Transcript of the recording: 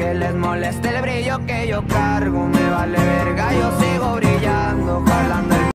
que les moleste el brillo que yo cargo. Me vale verga, yo sigo brillando, jalando el